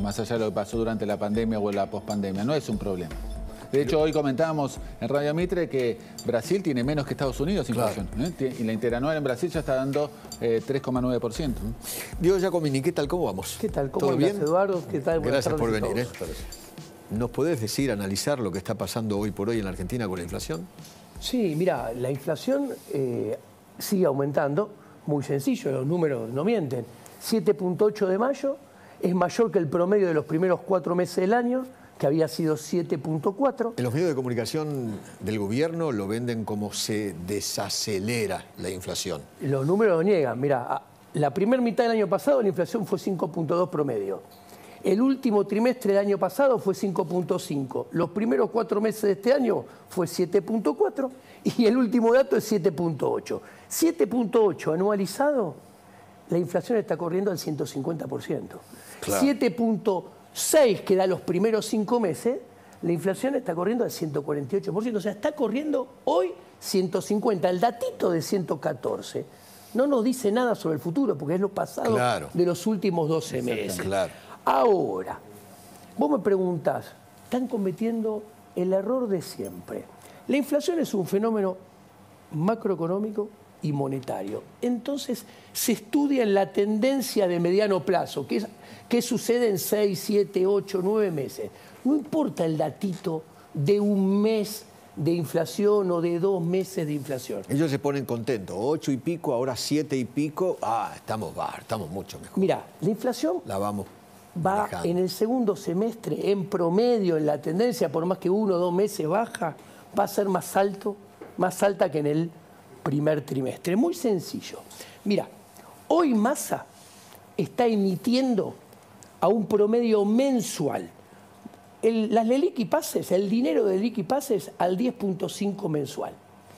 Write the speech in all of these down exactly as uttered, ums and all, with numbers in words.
más allá de lo que pasó durante la pandemia o la pospandemia. No es un problema. De hecho, hoy comentábamos en Radio Mitre que Brasil tiene menos que Estados Unidos inflación. Claro. ¿eh? Y la interanual en Brasil ya está dando eh, tres coma nueve por ciento. Diego Giacomini, ¿qué tal? ¿Cómo vamos? ¿Qué tal? ¿Cómo ¿Todo andas, bien? Eduardo? ¿Qué tal? Buenas Gracias por tardes venir. ¿eh? ¿Nos podés decir, analizar lo que está pasando hoy por hoy en la Argentina con la inflación? Sí, mira, la inflación eh, sigue aumentando. Muy sencillo, los números no mienten. siete punto ocho de mayo es mayor que el promedio de los primeros cuatro meses del año, que había sido siete punto cuatro. En los medios de comunicación del gobierno lo venden como se desacelera la inflación. Los números lo niegan. Mira, la primera mitad del año pasado la inflación fue cinco punto dos promedio. El último trimestre del año pasado fue cinco punto cinco. Los primeros cuatro meses de este año fue siete punto cuatro y el último dato es siete punto ocho. siete punto ocho anualizado, la inflación está corriendo al ciento cincuenta por ciento. Claro. siete punto seis, que da los primeros cinco meses, la inflación está corriendo al ciento cuarenta y ocho por ciento. O sea, está corriendo hoy ciento cincuenta. El datito de ciento catorce no nos dice nada sobre el futuro, porque es lo pasado claro. de los últimos doce meses. Claro. Ahora, vos me preguntás, están cometiendo el error de siempre. La inflación es un fenómeno macroeconómico y monetario. Entonces, se estudia en la tendencia de mediano plazo, que es qué sucede en seis, siete, ocho, nueve meses. No importa el datito de un mes de inflación o de dos meses de inflación. Ellos se ponen contentos, ocho y pico, ahora siete y pico, ah, estamos, bah, estamos mucho mejor. Mira, la inflación la vamos va manejando. En el segundo semestre, en promedio, en la tendencia, por más que uno o dos meses baja, va a ser más alto, más alta que en el primer trimestre. Muy sencillo. Mira, hoy Massa está emitiendo a un promedio mensual el, las Leliq y Pases, el dinero de Leliq y Pases al diez punto cinco mensual.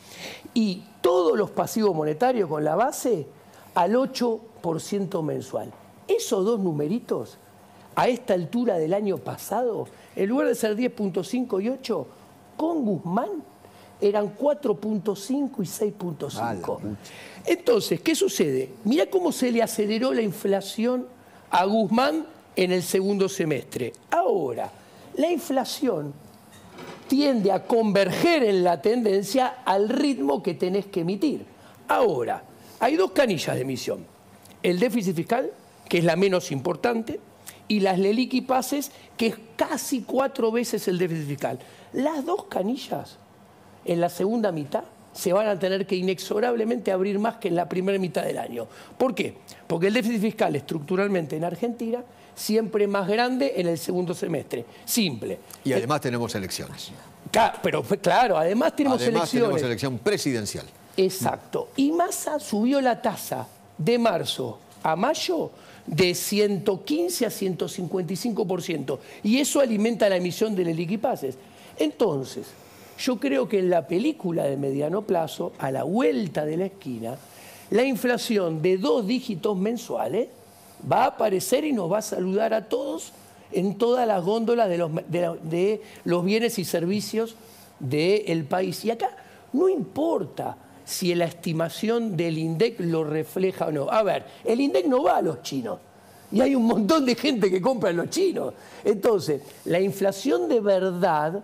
Y todos los pasivos monetarios con la base al ocho por ciento mensual. Esos dos numeritos, a esta altura del año pasado, en lugar de ser diez punto cinco y ocho, con Guzmán eran cuatro punto cinco y seis punto cinco. Entonces, ¿qué sucede? Mirá cómo se le aceleró la inflación a Guzmán en el segundo semestre. Ahora, la inflación tiende a converger en la tendencia al ritmo que tenés que emitir. Ahora, hay dos canillas de emisión. El déficit fiscal, que es la menos importante, y las Leliq y Pases, que es casi cuatro veces el déficit fiscal. Las dos canillas, en la segunda mitad, se van a tener que inexorablemente abrir más que en la primera mitad del año. ¿Por qué? Porque el déficit fiscal estructuralmente en Argentina siempre más grande en el segundo semestre. Simple. Y además tenemos elecciones. Pero claro, además tenemos además elecciones. tenemos elección presidencial. Exacto. Y Massa subió la tasa de marzo a mayo de ciento quince a ciento cincuenta y cinco por ciento. Y eso alimenta la emisión de Leliq y Pases. Entonces, yo creo que en la película de mediano plazo, a la vuelta de la esquina, la inflación de dos dígitos mensuales va a aparecer y nos va a saludar a todos en todas las góndolas de los, de, de los bienes y servicios del país. Y acá no importa si la estimación del INDEC lo refleja o no. A ver, el INDEC no va a los chinos. Y hay un montón de gente que compra en los chinos. Entonces, la inflación de verdad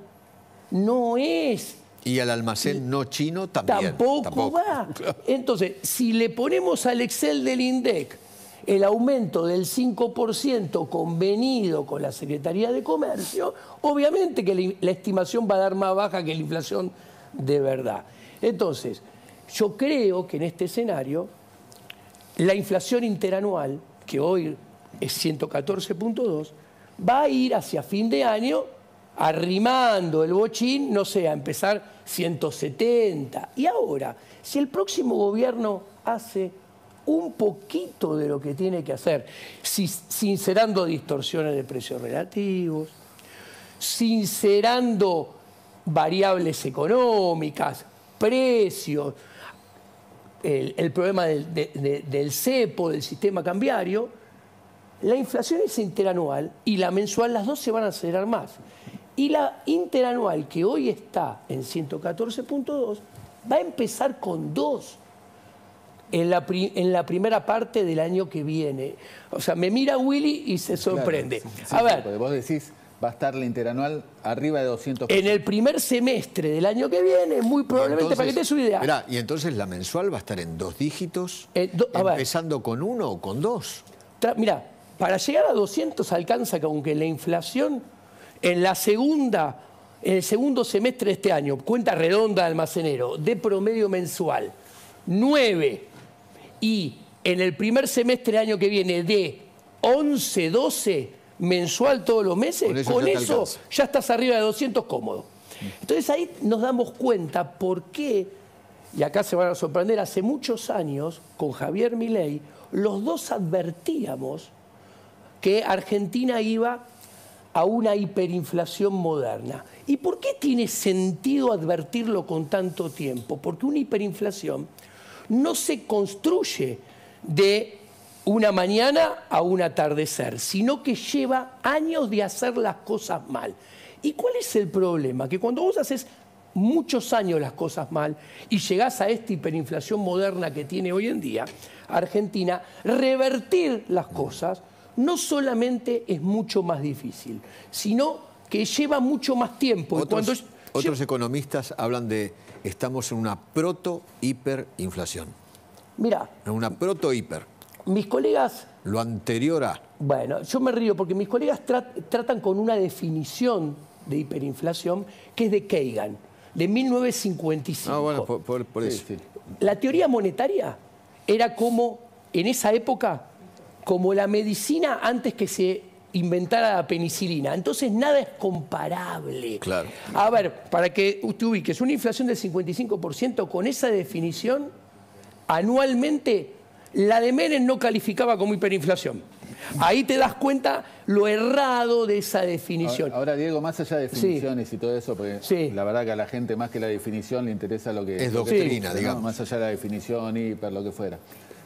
no es... Y al almacén no chino también. Tampoco, tampoco. va. Entonces, si le ponemos al Excel del INDEC el aumento del cinco por ciento convenido con la Secretaría de Comercio, obviamente que la estimación va a dar más baja que la inflación de verdad. Entonces, yo creo que en este escenario, la inflación interanual, que hoy es ciento catorce punto dos, va a ir hacia fin de año arrimando el bochín, no sé, a empezar ciento setenta. Y ahora, si el próximo gobierno hace un poquito de lo que tiene que hacer, sincerando distorsiones de precios relativos, sincerando variables económicas, precios, el, el problema del, de, de, del cepo, del sistema cambiario, la inflación es interanual y la mensual, las dos se van a acelerar más. Y la interanual, que hoy está en ciento catorce punto dos, va a empezar con dos. en la, pri en la primera parte del año que viene. O sea, me mira Willy y se sorprende. Claro, sí, a sí, ver, porque vos decís, va a estar la interanual arriba de doscientos pesos. en el primer semestre del año que viene, muy probablemente, entonces, para que te des una idea. Mirá, y entonces la mensual va a estar en dos dígitos, Eh, do, empezando ver, con uno o con dos. Mira, para llegar a doscientos alcanza que aunque la inflación en la segunda, en el segundo semestre de este año, cuenta redonda de almacenero, de promedio mensual, nueve, y en el primer semestre del año que viene de once, doce mensual todos los meses, con eso, con ya, eso ya estás arriba de doscientos cómodo. Entonces ahí nos damos cuenta por qué, y acá se van a sorprender, hace muchos años con Javier Milei, los dos advertíamos que Argentina iba a una hiperinflación moderna. ¿Y por qué tiene sentido advertirlo con tanto tiempo? Porque una hiperinflación no se construye de una mañana a un atardecer, sino que lleva años de hacer las cosas mal. ¿Y cuál es el problema? Que cuando vos haces muchos años las cosas mal y llegás a esta hiperinflación moderna que tiene hoy en día Argentina, revertir las cosas no solamente es mucho más difícil, sino que lleva mucho más tiempo. Otros, cuando otros economistas hablan de estamos en una proto-hiperinflación. Mira. En una proto-hiper. Mis colegas... Lo anterior a... Bueno, yo me río porque mis colegas tra tratan con una definición de hiperinflación que es de Kagan, de mil novecientos cincuenta y cinco. Ah, bueno, por, por, por eso. Sí, sí. La teoría monetaria era como, en esa época, como la medicina antes que se inventara la penicilina. Entonces nada es comparable. Claro. A ver, para que usted ubique, es una inflación del cincuenta y cinco por ciento, con esa definición, anualmente la de Menem no calificaba como hiperinflación. Ahí te das cuenta lo errado de esa definición. Ahora, ahora Diego, más allá de definiciones sí. y todo eso, porque sí. la verdad que a la gente más que la definición le interesa lo que... Es lo doctrina, que, digamos. ¿no? Más allá de la definición, hiper, lo que fuera.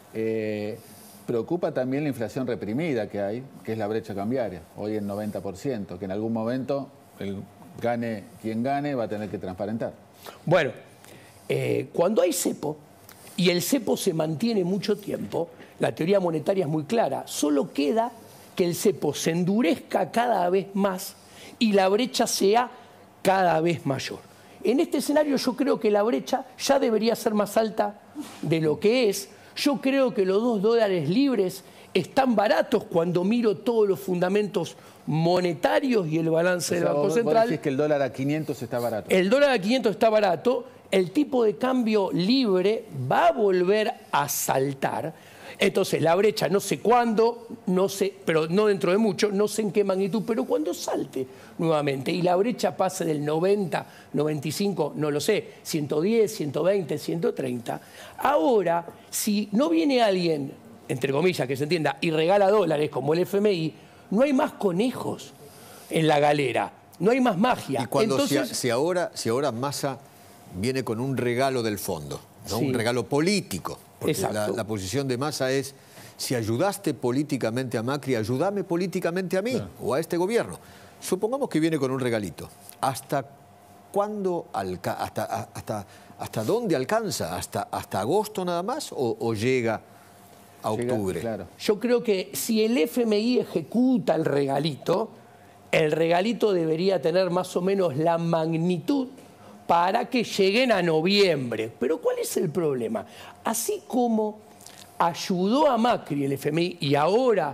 Eh, preocupa también la inflación reprimida que hay, que es la brecha cambiaria, hoy en noventa por ciento, que en algún momento, el gane quien gane, va a tener que transparentar. Bueno, eh, cuando hay cepo, y el cepo se mantiene mucho tiempo, la teoría monetaria es muy clara, solo queda que el cepo se endurezca cada vez más y la brecha sea cada vez mayor. En este escenario yo creo que la brecha ya debería ser más alta de lo que es. Yo creo que los dos dólares libres están baratos cuando miro todos los fundamentos monetarios y el balance O sea, del Banco vos, Central. Vos decís que el dólar a quinientos está barato. El dólar a quinientos está barato, el tipo de cambio libre va a volver a saltar. Entonces la brecha no sé cuándo, no sé, pero no dentro de mucho, no sé en qué magnitud, pero cuando salte nuevamente y la brecha pase del noventa, noventa y cinco, no lo sé, ciento diez, ciento veinte, ciento treinta. Ahora, si no viene alguien, entre comillas, que se entienda, y regala dólares como el F M I, no hay más conejos en la galera, no hay más magia. Y cuando Entonces, si, si ahora, si ahora Massa viene con un regalo del fondo, ¿no? Sí. Un regalo político. Porque la, Exacto. la posición de Massa es, si ayudaste políticamente a Macri, ayúdame políticamente a mí, claro, o a este gobierno. Supongamos que viene con un regalito. ¿Hasta cuándo, alca hasta, hasta, hasta dónde alcanza? ¿Hasta, hasta agosto nada más o, o llega a octubre? Llega, claro. Yo creo que si el F M I ejecuta el regalito, el regalito debería tener más o menos la magnitud para que lleguen a noviembre. Pero ¿cuál es el problema? Así como ayudó a Macri el F M I y ahora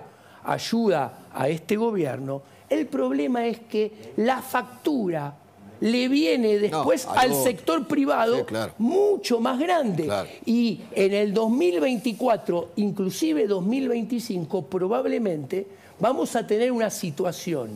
ayuda a este gobierno, el problema es que la factura le viene después no, al algo, sector privado, sí, claro, mucho más grande. Claro. Y en el dos mil veinticuatro, inclusive dos mil veinticinco, probablemente vamos a tener una situación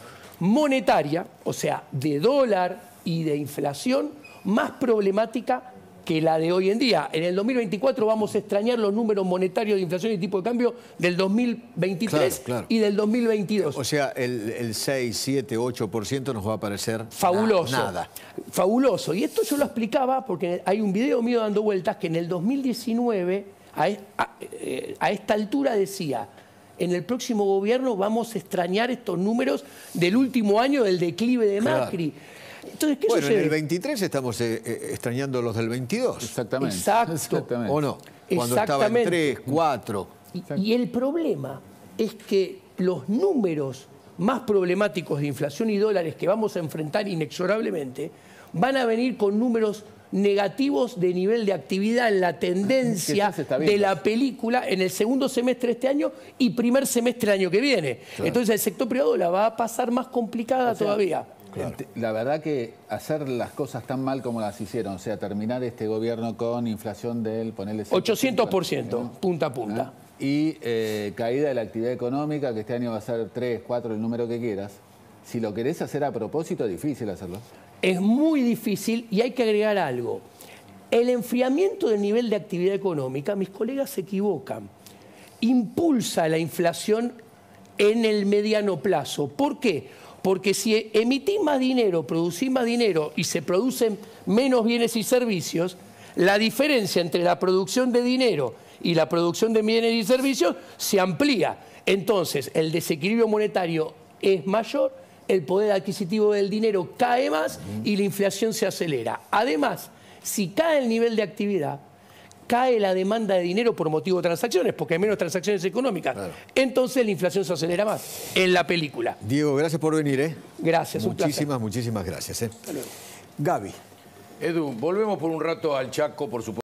monetaria, o sea, de dólar y de inflación, más problemática que la de hoy en día. En el dos mil veinticuatro vamos a extrañar los números monetarios de inflación y tipo de cambio del dos mil veintitrés, claro, claro, y del dos mil veintidós. O sea, el, el seis, siete, ocho por ciento nos va a parecer fabuloso. Na nada. Fabuloso. Y esto yo lo explicaba porque hay un video mío dando vueltas que en el dos mil diecinueve, a, a, a esta altura decía, en el próximo gobierno vamos a extrañar estos números del último año del declive de Macri. Claro. Entonces, ¿qué Bueno, sucede? en el veintitrés estamos eh, eh, extrañando los del veintidós. Exactamente. Exacto. Exactamente. ¿O no? Cuando estaba en tres, cuatro. Y, y el problema es que los números más problemáticos de inflación y dólares que vamos a enfrentar inexorablemente van a venir con números negativos de nivel de actividad en la tendencia de la película en el segundo semestre de este año y primer semestre del año que viene. Claro. Entonces el sector privado la va a pasar más complicada o sea, todavía. Claro. La verdad que hacer las cosas tan mal como las hicieron, o sea, terminar este gobierno con inflación del, ponerle... ochocientos por ciento, ¿no? Punta a punta. ¿No? Y eh, caída de la actividad económica, que este año va a ser tres, cuatro, el número que quieras. Si lo querés hacer a propósito, es difícil hacerlo. Es muy difícil y hay que agregar algo. El enfriamiento del nivel de actividad económica, mis colegas se equivocan, impulsa la inflación en el mediano plazo. ¿Por qué? Porque si emitís más dinero, producís más dinero y se producen menos bienes y servicios, la diferencia entre la producción de dinero y la producción de bienes y servicios se amplía. Entonces, el desequilibrio monetario es mayor, el poder adquisitivo del dinero cae más y la inflación se acelera. Además, si cae el nivel de actividad, cae la demanda de dinero por motivo de transacciones, porque hay menos transacciones económicas. Claro. Entonces la inflación se acelera más en la película. Diego, gracias por venir. ¿eh? Gracias, un placer. Muchísimas, muchísimas gracias. ¿eh? Gaby. Edu, volvemos por un rato al Chaco, por supuesto.